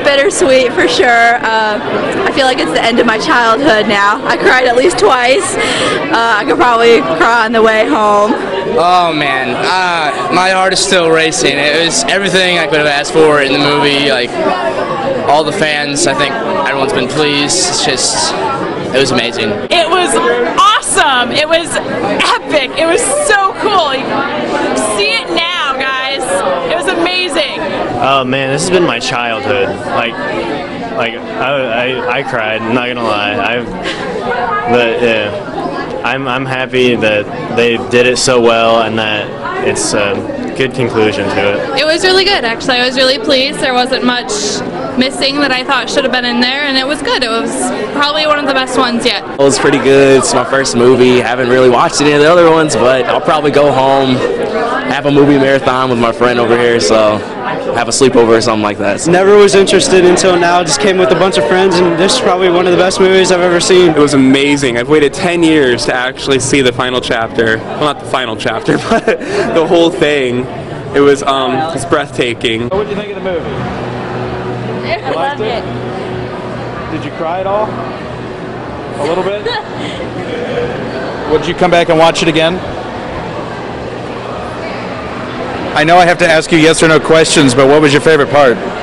bittersweet for sure. I feel like it's the end of my childhood now. I cried at least twice. I could probably cry on the way home. Oh man, my heart is still racing. It was everything I could have asked for in the movie. Like all the fans, I think everyone's been pleased. It's just, it was amazing. It was awesome. It was epic. It was so cool. See it now, guys. It was amazing. Oh man, this has been my childhood. Like I cried. I'm not gonna lie. But yeah. I'm happy that they did it so well and that it's a good conclusion to it. It was really good, actually. I was really pleased. There wasn't much missing that I thought should have been in there, and it was good. It was probably one of the best ones yet. It was pretty good. It's my first movie. I haven't really watched any of the other ones, but I'll probably go home, have a movie marathon with my friend over here, so have a sleepover or something like that. Never was interested until now. Just came with a bunch of friends, and this is probably one of the best movies I've ever seen. It was amazing. I've waited 10 years to actually see the final chapter. Well, not the final chapter, but the whole thing. It was it's breathtaking. What did you think of the movie? I loved it. Did you cry at all? A little bit? Would you come back and watch it again? I know I have to ask you yes or no questions, but what was your favorite part?